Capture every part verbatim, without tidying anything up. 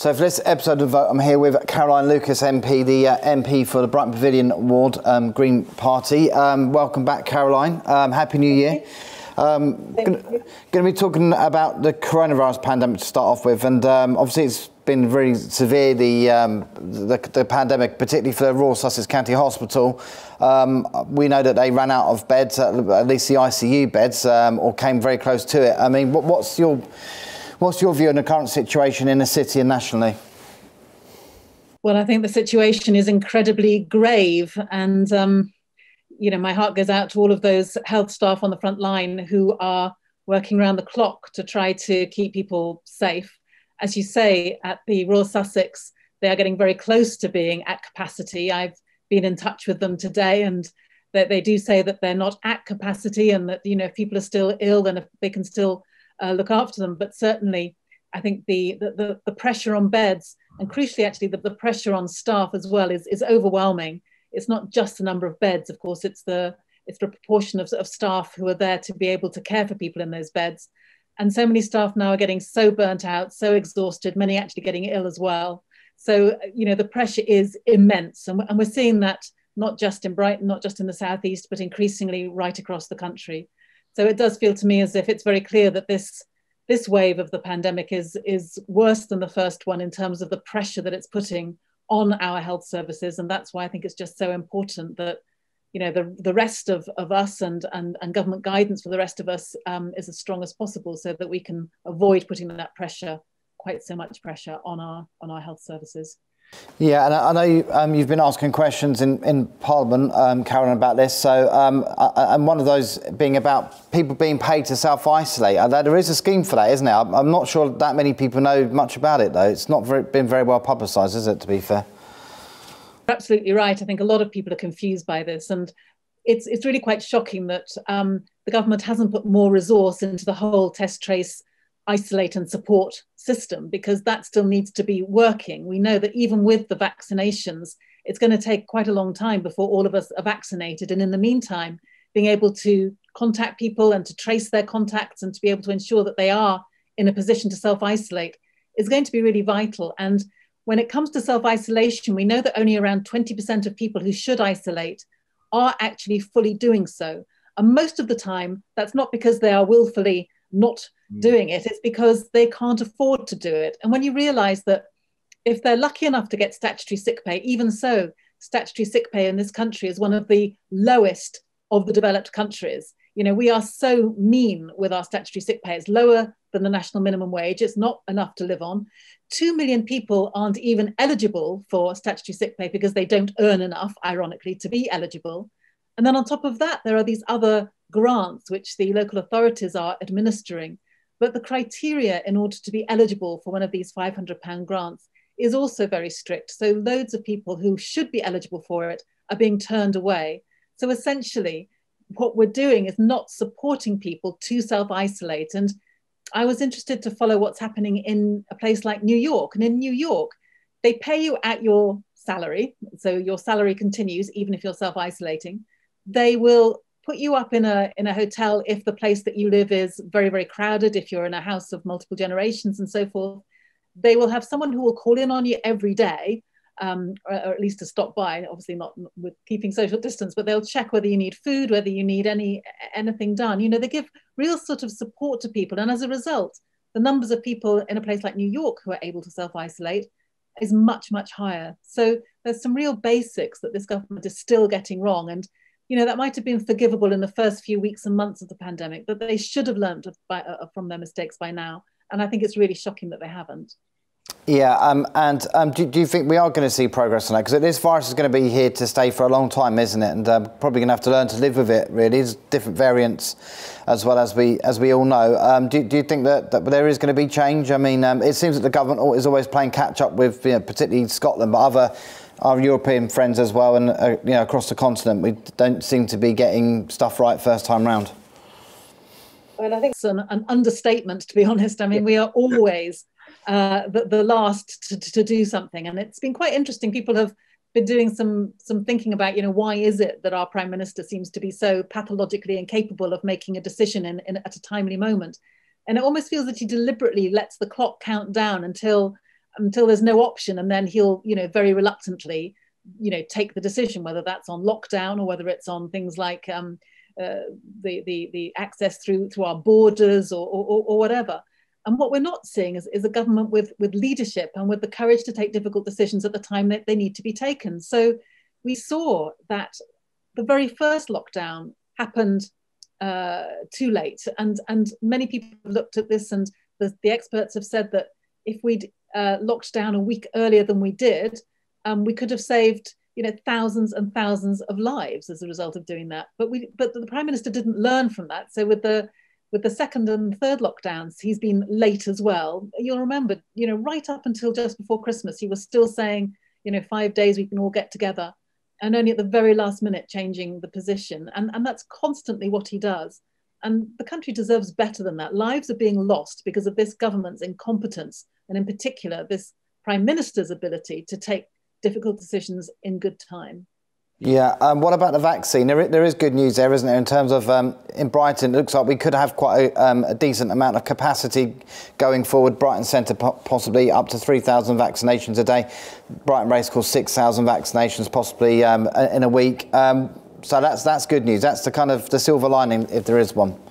So for this episode of Vote, I'm here with Caroline Lucas, M P, the uh, M P for the Brighton Pavilion Ward, um, Green Party. Um, welcome back, Caroline. Um, Happy New Year. Um, going to be talking about the coronavirus pandemic to start off with, and um, obviously it's been very severe, the, um, the the pandemic, particularly for the Royal Sussex County Hospital. Um, we know that they ran out of beds, at least the I C U beds, um, or came very close to it. I mean, what, what's your What's your view on the current situation in the city and nationally? Well, I think the situation is incredibly grave, and um, you know, my heart goes out to all of those health staff on the front line who are working around the clock to try to keep people safe. As you say, at the Royal Sussex, they are getting very close to being at capacity. I've been in touch with them today, and that they do say that they're not at capacity, and that, you know, if people are still ill, then they can still Uh, look after them. But certainly, I think the the, the pressure on beds, and crucially actually the, the pressure on staff as well, is, is overwhelming. It's not just the number of beds, of course, it's the it's the proportion of, of staff who are there to be able to care for people in those beds. And so many staff now are getting so burnt out, so exhausted, many actually getting ill as well. So, you know, the pressure is immense. And, and we're seeing that not just in Brighton, not just in the southeast, but increasingly right across the country. So it does feel to me as if it's very clear that this this wave of the pandemic is is worse than the first one in terms of the pressure that it's putting on our health services. And that's why I think it's just so important that, you know, the, the rest of, of us and, and, and government guidance for the rest of us um, is as strong as possible, so that we can avoid putting that pressure, quite so much pressure, on our on our health services. Yeah, and I know you, um, you've been asking questions in, in Parliament, um, Caroline, about this. So, um, and one of those being about people being paid to self-isolate. Uh, there is a scheme for that, isn't it? I'm, I'm not sure that many people know much about it, though. It's not very, been very well publicised, is it, to be fair? You're absolutely right. I think a lot of people are confused by this. And it's, it's really quite shocking that um, the government hasn't put more resource into the whole test, trace, isolate and support system, because that still needs to be working. We know that even with the vaccinations, it's going to take quite a long time before all of us are vaccinated. And in the meantime, being able to contact people and to trace their contacts and to be able to ensure that they are in a position to self-isolate is going to be really vital. And when it comes to self-isolation, we know that only around twenty percent of people who should isolate are actually fully doing so. And most of the time, that's not because they are willfully not doing it, it's because they can't afford to do it. And when you realise that if they're lucky enough to get statutory sick pay, even so, statutory sick pay in this country is one of the lowest of the developed countries. You know, we are so mean with our statutory sick pay. It's lower than the national minimum wage. It's not enough to live on. Two million people aren't even eligible for statutory sick pay because they don't earn enough, ironically, to be eligible. And then on top of that, there are these other grants which the local authorities are administering. But the criteria in order to be eligible for one of these five hundred pound grants is also very strict. So loads of people who should be eligible for it are being turned away. So essentially, what we're doing is not supporting people to self-isolate. And I was interested to follow what's happening in a place like New York. And in New York, they pay you at your salary. So your salary continues even if you're self-isolating. They will put you up in a in a hotel if the place that you live is very, very crowded, if you're in a house of multiple generations and so forth. They will have someone who will call in on you every day, um, or, or at least to stop by, obviously not with keeping social distance, but they'll check whether you need food, whether you need any anything done. You know, they give real sort of support to people. And as a result, the numbers of people in a place like New York who are able to self-isolate is much, much higher. So there's some real basics that this government is still getting wrong. And you know, that might have been forgivable in the first few weeks and months of the pandemic, but they should have learned by, uh, from their mistakes by now. And I think it's really shocking that they haven't. Yeah, um, and um, do, do you think we are going to see progress on that? Because this virus is going to be here to stay for a long time, isn't it? And um, probably going to have to learn to live with it, really. There's different variants, as well as we as we all know. Um, do, do you think that, that there is going to be change? I mean, um, it seems that the government is always playing catch-up with, you know, particularly Scotland, but other our European friends as well, and uh, you know, across the continent, we don't seem to be getting stuff right first time round. Well, I think it's an, an understatement, to be honest. I mean, we are always uh, the, the last to, to do something, and it's been quite interesting. People have been doing some some thinking about, you know, why is it that our Prime Minister seems to be so pathologically incapable of making a decision in, in at a timely moment? And it almost feels that he deliberately lets the clock count down until until there's no option, and then he'll, you know, very reluctantly, you know, take the decision, whether that's on lockdown or whether it's on things like um, uh, the, the the access through through our borders or, or, or whatever. And what we're not seeing is, is a government with, with leadership and with the courage to take difficult decisions at the time that they need to be taken. So we saw that the very first lockdown happened uh, too late. And, and many people have looked at this, and the, the experts have said that if we'd uh, locked down a week earlier than we did, um, we could have saved, you know, thousands and thousands of lives as a result of doing that. But we, but the Prime Minister didn't learn from that. So with the With the second and third lockdowns, he's been late as well. You'll remember, you know, right up until just before Christmas, he was still saying, you know, five days we can all get together, and only at the very last minute changing the position. And, and that's constantly what he does. And the country deserves better than that. Lives are being lost because of this government's incompetence, and in particular, this Prime Minister's ability to take difficult decisions in good time. Yeah, um, what about the vaccine? There, there is good news there, isn't there, in terms of um, in Brighton, it looks like we could have quite a, um, a decent amount of capacity going forward. Brighton Centre possibly up to three thousand vaccinations a day. Brighton Racecourse six thousand vaccinations possibly um, in a week. Um, so that's, that's good news. That's the kind of the silver lining, if there is one.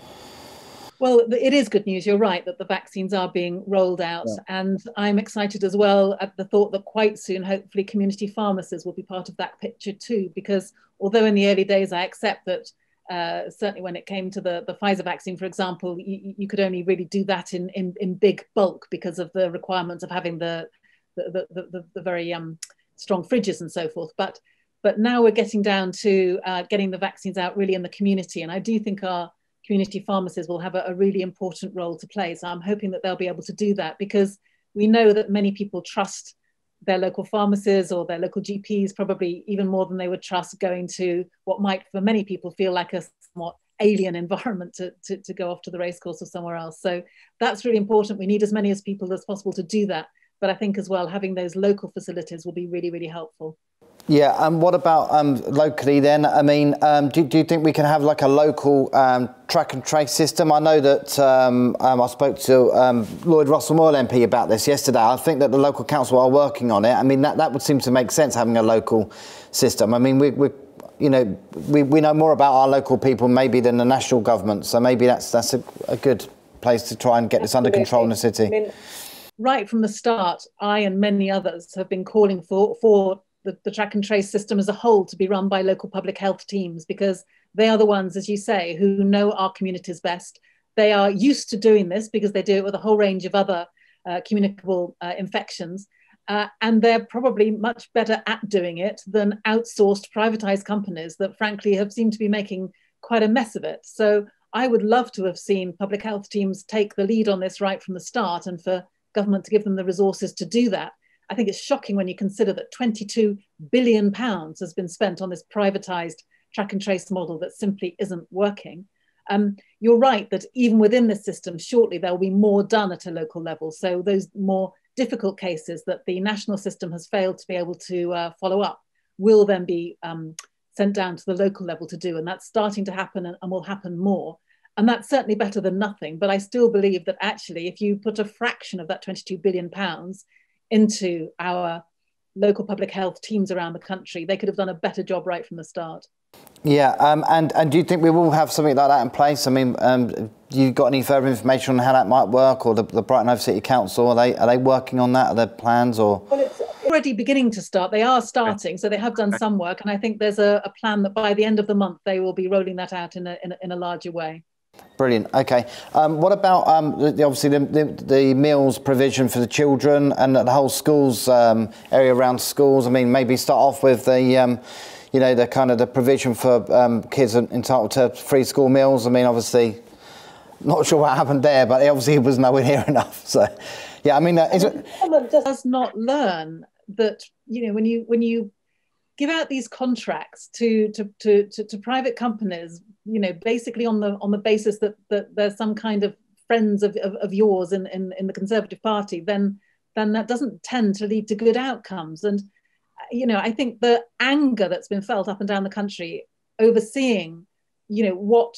Well, it is good news. You're right that the vaccines are being rolled out. Yeah. And I'm excited as well at the thought that quite soon, hopefully, community pharmacies will be part of that picture too. Because although in the early days, I accept that uh, certainly when it came to the, the Pfizer vaccine, for example, you, you could only really do that in, in, in big bulk because of the requirements of having the, the, the, the, the very um, strong fridges and so forth. But, but now we're getting down to uh, getting the vaccines out really in the community. And I do think our community pharmacies will have a, a really important role to play. So I'm hoping that they'll be able to do that, because we know that many people trust their local pharmacies or their local G Ps probably even more than they would trust going to what might for many people feel like a somewhat alien environment to, to, to go off to the racecourse or somewhere else. So that's really important. We need as many as people as possible to do that. But I think as well, having those local facilities will be really, really helpful. Yeah, and um, what about um, locally then? I mean, um, do, do you think we can have like a local um, track and trace system? I know that um, um, I spoke to um, Lloyd Russell-Moyle M P about this yesterday. I think that the local council are working on it. I mean, that, that would seem to make sense, having a local system. I mean, we, we you know, we, we know more about our local people maybe than the national government. So maybe that's, that's a, a good place to try and get this under control in the city. I mean, right from the start, I and many others have been calling for, for The, the track and trace system as a whole to be run by local public health teams, because they are the ones, as you say, who know our communities best. They are used to doing this because they do it with a whole range of other uh, communicable uh, infections. Uh, and they're probably much better at doing it than outsourced privatized companies that frankly have seemed to be making quite a mess of it. So I would love to have seen public health teams take the lead on this right from the start, and for government to give them the resources to do that. I think it's shocking when you consider that twenty-two billion pounds has been spent on this privatised track and trace model that simply isn't working. Um, you're right that even within this system, shortly there will be more done at a local level. So those more difficult cases that the national system has failed to be able to uh, follow up will then be um, sent down to the local level to do. And that's starting to happen and, and will happen more. And that's certainly better than nothing. But I still believe that actually, if you put a fraction of that twenty-two billion pounds into our local public health teams around the country, they could have done a better job right from the start. Yeah, um, and, and do you think we will have something like that in place? I mean, um, you got any further information on how that might work, or the, the Brighton Hove City Council, are they, are they working on that? Are there plans or? Well, it's already beginning to start. They are starting, so they have done some work, and I think there's a, a plan that by the end of the month, they will be rolling that out in a, in a, in a larger way. Brilliant. Okay. Um, what about um, the, obviously the, the, the meals provision for the children and the whole schools um, area around schools? I mean, maybe start off with the, um, you know, the kind of the provision for um, kids entitled to free school meals. I mean, obviously, not sure what happened there, but it obviously was nowhere near enough. So, yeah, I mean, uh, is it government does not learn that, you know, when you when you give out these contracts to to to to, to private companies, you know, basically on the on the basis that that there's some kind of friends of, of, of yours in, in in the Conservative Party, then then that doesn't tend to lead to good outcomes. And you know, I think the, the anger that's been felt up and down the country over seeing, you know, what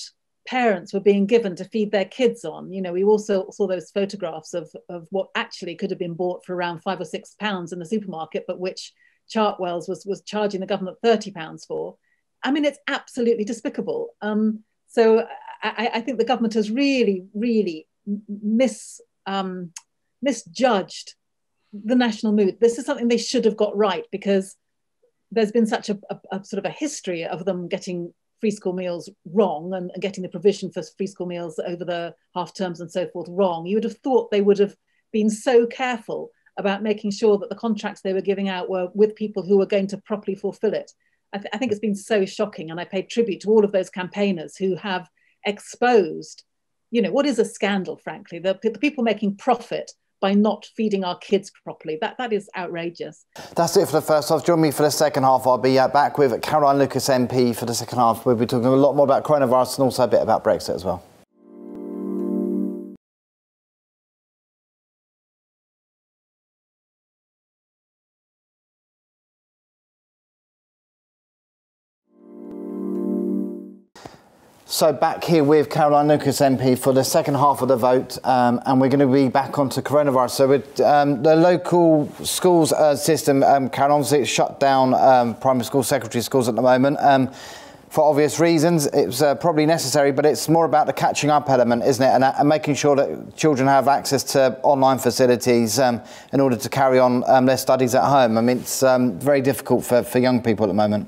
parents were being given to feed their kids on. You know, we also saw those photographs of, of what actually could have been bought for around five or six pounds in the supermarket, but which Chartwell's was, was charging the government thirty pounds for. I mean, it's absolutely despicable. Um, so I, I think the government has really, really mis, um, misjudged the national mood. This is something they should have got right, because there's been such a, a, a sort of a history of them getting free school meals wrong and, and getting the provision for free school meals over the half terms and so forth wrong. You would have thought they would have been so careful about making sure that the contracts they were giving out were with people who were going to properly fulfill it. I, th I think it's been so shocking, and I pay tribute to all of those campaigners who have exposed, you know, what is a scandal, frankly, the, the people making profit by not feeding our kids properly. That, that is outrageous. That's it for the first half. Join me for the second half. I'll be uh, back with Caroline Lucas M P for the second half. We'll be talking a lot more about coronavirus and also a bit about Brexit as well. So back here with Caroline Lucas M P for the second half of the vote, um, and we're going to be back onto coronavirus. So with um, the local schools uh, system, um, Caroline, obviously it's shut down um, primary school, secondary schools at the moment. Um, for obvious reasons, it's uh, probably necessary, but it's more about the catching up element, isn't it? And, uh, and making sure that children have access to online facilities um, in order to carry on um, their studies at home. I mean, it's um, very difficult for, for young people at the moment.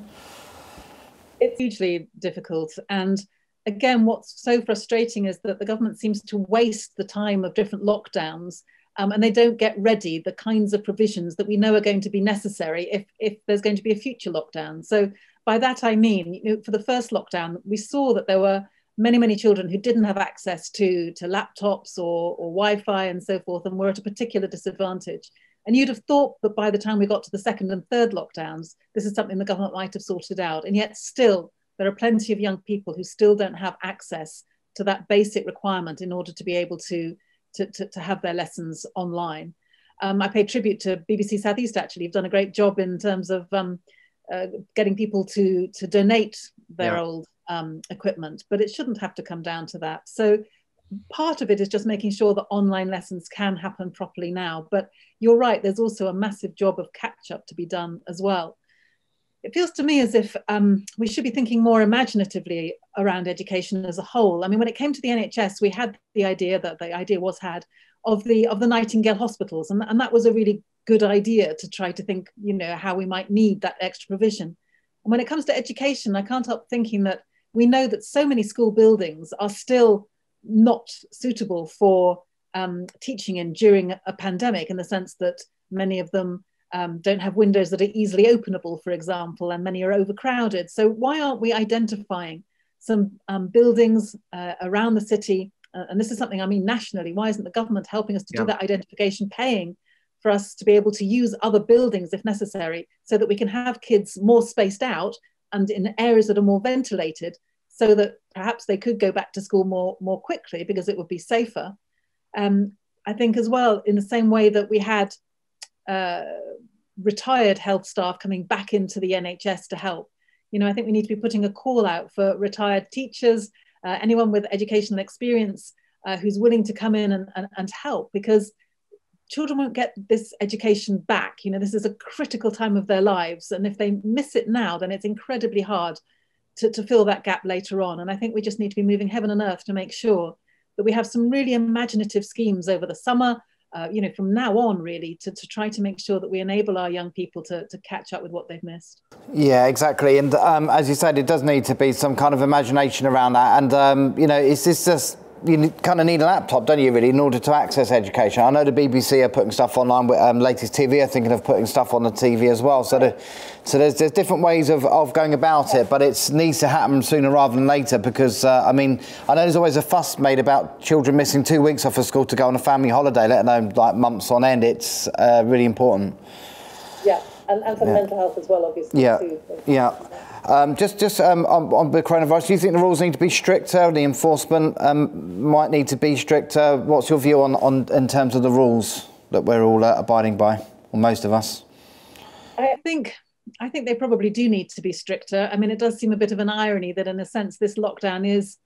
It's hugely difficult. And again, what's so frustrating is that the government seems to waste the time of different lockdowns, um, and they don't get ready the kinds of provisions that we know are going to be necessary if, if there's going to be a future lockdown. So by that I mean, you know, for the first lockdown, we saw that there were many, many children who didn't have access to, to laptops or, or Wi-Fi and so forth, and were at a particular disadvantage. And you'd have thought that by the time we got to the second and third lockdowns, this is something the government might have sorted out. And yet still, there are plenty of young people who still don't have access to that basic requirement in order to be able to, to, to, to have their lessons online. Um, I pay tribute to B B C South East, actually. You've done a great job in terms of um, uh, getting people to, to donate their yeah. old um, equipment, but it shouldn't have to come down to that. So part of it is just making sure that online lessons can happen properly now. But you're right, there's also a massive job of catch up to be done as well. It feels to me as if um, we should be thinking more imaginatively around education as a whole. I mean, when it came to the N H S, we had the idea that the idea was had of the of the Nightingale hospitals, and, and that was a really good idea to try to think, you know, how we might need that extra provision. And when it comes to education, I can't help thinking that we know that so many school buildings are still not suitable for um, teaching in during a pandemic, in the sense that many of them Um, don't have windows that are easily openable, for example, and many are overcrowded. So why aren't we identifying some um, buildings uh, around the city? Uh, and this is something I mean nationally. Why isn't the government helping us to yeah. do that identification, paying for us to be able to use other buildings if necessary, so that we can have kids more spaced out and in areas that are more ventilated, so that perhaps they could go back to school more, more quickly because it would be safer. Um, I think as well, in the same way that we had uh, retired health staff coming back into the N H S to help. You know, I think we need to be putting a call out for retired teachers, uh, anyone with educational experience uh, who's willing to come in and, and, and help, because children won't get this education back. You know, this is a critical time of their lives, and if they miss it now, then it's incredibly hard to, to fill that gap later on. And I think we just need to be moving heaven and earth to make sure that we have some really imaginative schemes over the summer, Uh, you know, from now on, really, to, to try to make sure that we enable our young people to, to catch up with what they've missed. Yeah, exactly. And um, as you said, it does need to be some kind of imagination around that. And, um, you know, it's this just, you kind of need a laptop, don't you, really, in order to access education. I know the B B C are putting stuff online, with um, latest T V are thinking of putting stuff on the T V as well. So, the, so there's, there's different ways of, of going about it, but it needs to happen sooner rather than later, because, uh, I mean, I know there's always a fuss made about children missing two weeks off of school to go on a family holiday, let alone like months on end. It's uh, really important. Yeah, and, and for yeah. mental health as well, obviously. Yeah, too. yeah. Um, just just um, on, on the coronavirus, do you think the rules need to be stricter? The enforcement um, might need to be stricter. What's your view on, on in terms of the rules that we're all uh, abiding by, or most of us? I think I think they probably do need to be stricter. I mean, it does seem a bit of an irony that, in a sense, this lockdown is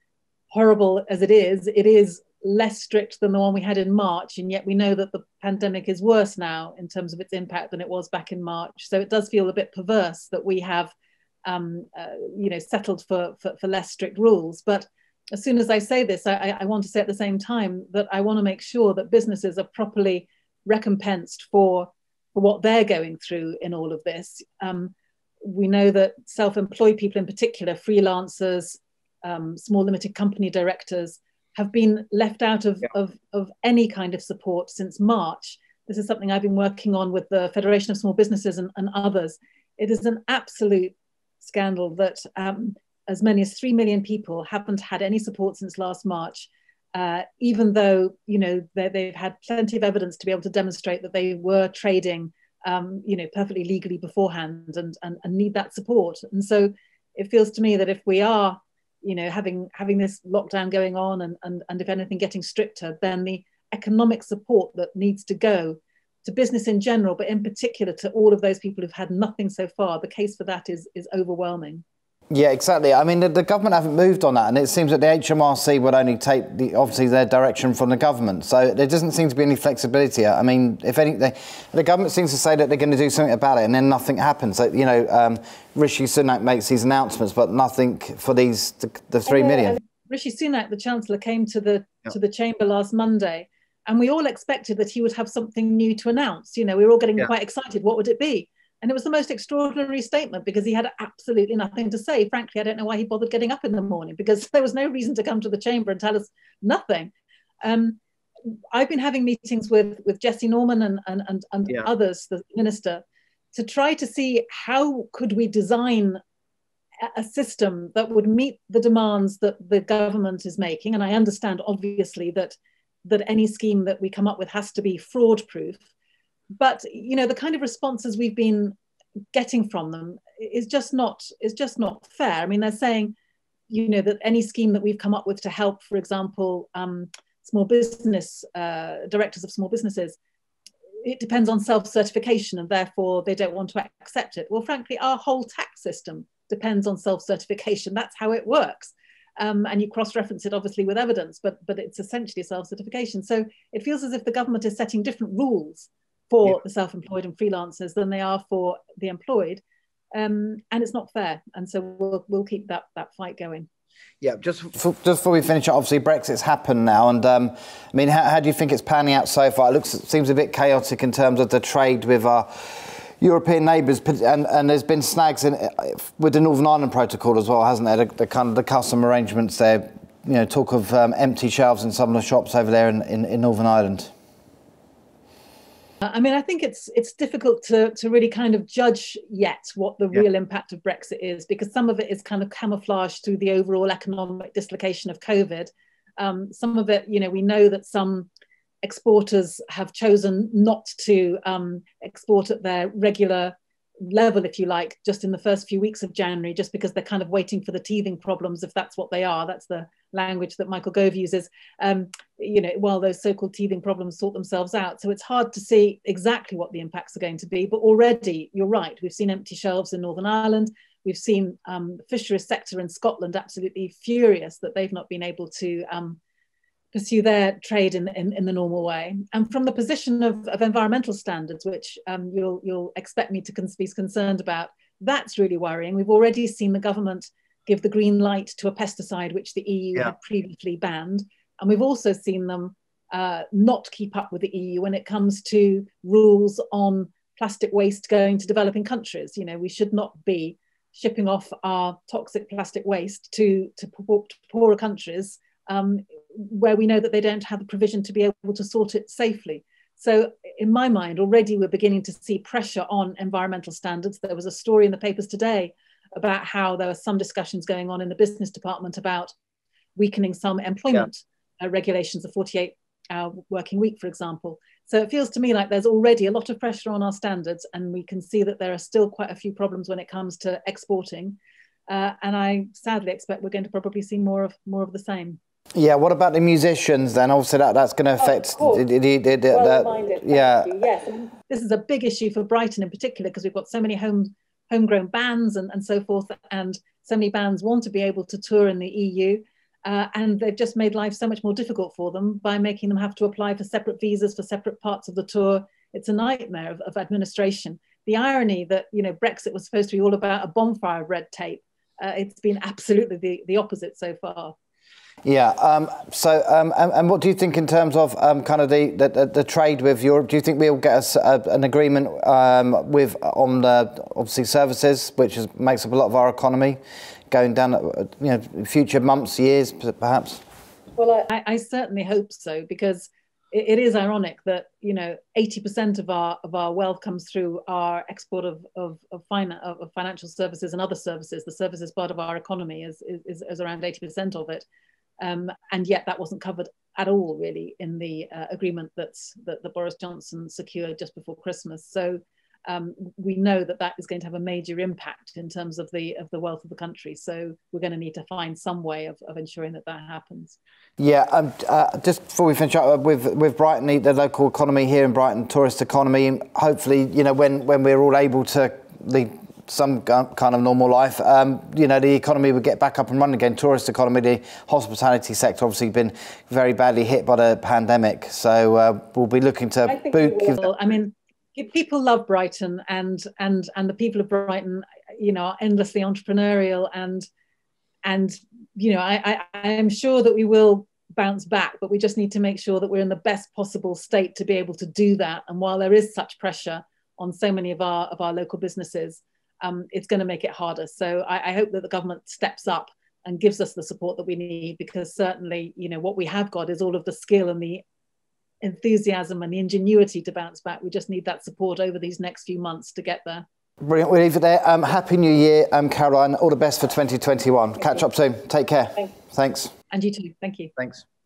horrible as it is, it is less strict than the one we had in March, and yet we know that the pandemic is worse now in terms of its impact than it was back in March. So it does feel a bit perverse that we have, um, uh, you know, settled for, for, for less strict rules. But as soon as I say this, I, I want to say at the same time that I want to make sure that businesses are properly recompensed for, for what they're going through in all of this. Um, we know that self-employed people in particular, freelancers, um, small limited company directors, have been left out of, yeah. of, of any kind of support since March. This is something I've been working on with the Federation of Small Businesses and, and others. It is an absolute scandal that um, as many as three million people haven't had any support since last March, uh, even though, you know, they've had plenty of evidence to be able to demonstrate that they were trading, um, you know, perfectly legally beforehand and, and, and need that support. And so it feels to me that if we are, you know, having having this lockdown going on and, and, and if anything getting stricter, then the economic support that needs to go to business in general, but in particular to all of those people who've had nothing so far, the case for that is, is overwhelming. Yeah, exactly. I mean, the, the government haven't moved on that, and it seems that the H M R C would only take, the, obviously, their direction from the government. So there doesn't seem to be any flexibility. I mean, if anything, the government seems to say that they're going to do something about it, and then nothing happens. So, you know, um, Rishi Sunak makes these announcements, but nothing for these, the, the three yeah, million. Rishi Sunak, the Chancellor, came to the yeah. to the Chamber last Monday, and we all expected that he would have something new to announce. You know, we were all getting yeah. quite excited. What would it be? And it was the most extraordinary statement because he had absolutely nothing to say. Frankly, I don't know why he bothered getting up in the morning because there was no reason to come to the chamber and tell us nothing. Um, I've been having meetings with, with Jessie Norman and, and, and, and yeah. others, the minister, to try to see how could we design a system that would meet the demands that the government is making. And I understand, obviously, that, that any scheme that we come up with has to be fraud-proof. But, you know, the kind of responses we've been getting from them is just not is just not fair. I mean, they're saying, you know, that any scheme that we've come up with to help, for example, um, small business uh, directors of small businesses, it depends on self-certification and therefore they don't want to accept it. Well, frankly, our whole tax system depends on self-certification. That's how it works. Um, and you cross-reference it obviously with evidence, but, but it's essentially self-certification. So it feels as if the government is setting different rules for yeah. the self-employed and freelancers than they are for the employed, um, and it's not fair. And so we'll we'll keep that that fight going. Yeah, just for, just before we finish, obviously Brexit's happened now, and um, I mean, how, how do you think it's panning out so far? It looks it seems a bit chaotic in terms of the trade with our European neighbours, and, and there's been snags in with the Northern Ireland Protocol as well, hasn't there? The, the kind of the custom arrangements there. You know, talk of um, empty shelves in some of the shops over there in, in, in Northern Ireland. I mean, I think it's it's difficult to, to really kind of judge yet what the yeah. real impact of Brexit is, because some of it is kind of camouflaged through the overall economic dislocation of COVID. Um, some of it, you know, we know that some exporters have chosen not to um, export at their regular level, if you like, just in the first few weeks of January, just because they're kind of waiting for the teething problems, if that's what they are. That's the language that Michael Gove uses, um, you know, while those so-called teething problems sort themselves out. So it's hard to see exactly what the impacts are going to be, but already, you're right, we've seen empty shelves in Northern Ireland. We've seen um, the fisheries sector in Scotland absolutely furious that they've not been able to um, pursue their trade in, in, in the normal way. And from the position of, of environmental standards, which um, you'll, you'll expect me to con- be concerned about, that's really worrying. We've already seen the government give the green light to a pesticide which the E U yeah. had previously banned. And we've also seen them uh, not keep up with the E U when it comes to rules on plastic waste going to developing countries. You know, we should not be shipping off our toxic plastic waste to, to, poor, to poorer countries um, where we know that they don't have the provision to be able to sort it safely. So in my mind, already we're beginning to see pressure on environmental standards. There was a story in the papers today about how there were some discussions going on in the business department about weakening some employment yeah. uh, regulations, a forty-eight hour working week, for example. So it feels to me like there's already a lot of pressure on our standards, and we can see that there are still quite a few problems when it comes to exporting. Uh, and I sadly expect we're going to probably see more of more of the same. Yeah, what about the musicians then? Obviously that, that's going to affect... Oh, the, the, the, the, well that, reminded, yeah. you. Yes, I mean, this is a big issue for Brighton in particular, because we've got so many home, homegrown bands and, and so forth, and so many bands want to be able to tour in the E U. Uh, and they've just made life so much more difficult for them by making them have to apply for separate visas for separate parts of the tour. It's a nightmare of, of administration. The irony that, you know, Brexit was supposed to be all about a bonfire of red tape. Uh, it's been absolutely the, the opposite so far. Yeah. Um, so, um, and, and what do you think in terms of um, kind of the, the the trade with Europe? Do you think we'll get a, a, an agreement um, with on the obviously services, which is, makes up a lot of our economy, going down, you know, future months, years, perhaps? Well, I, I certainly hope so, because it, it is ironic that, you know, eighty percent of our of our wealth comes through our export of of of, finan of financial services and other services. The services part of our economy is is, is around eighty percent of it. Um, and yet that wasn't covered at all, really, in the uh, agreement that's, that, that Boris Johnson secured just before Christmas. So um, we know that that is going to have a major impact in terms of the of the wealth of the country. So we're going to need to find some way of, of ensuring that that happens. Yeah, um, uh, just before we finish up with with Brighton, the local economy here in Brighton, tourist economy. Hopefully, you know, when when we're all able to lead some kind of normal life, um, you know, the economy would get back up and running again. Tourist economy, the hospitality sector, obviously been very badly hit by the pandemic. So uh, we'll be looking to. I think we will. I mean, people love Brighton, and and and the people of Brighton, you know, are endlessly entrepreneurial, and and you know, I, I I am sure that we will bounce back, but we just need to make sure that we're in the best possible state to be able to do that. And while there is such pressure on so many of our of our local businesses, Um, it's going to make it harder. So I, I hope that the government steps up and gives us the support that we need, because certainly, you know, what we have got is all of the skill and the enthusiasm and the ingenuity to bounce back. We just need that support over these next few months to get there. Brilliant. We'll leave it there. Um, Happy New Year, um, Caroline. All the best for twenty twenty-one. Thank Catch you. Up soon. Take care. Thanks. Thanks. And you too. Thank you. Thanks.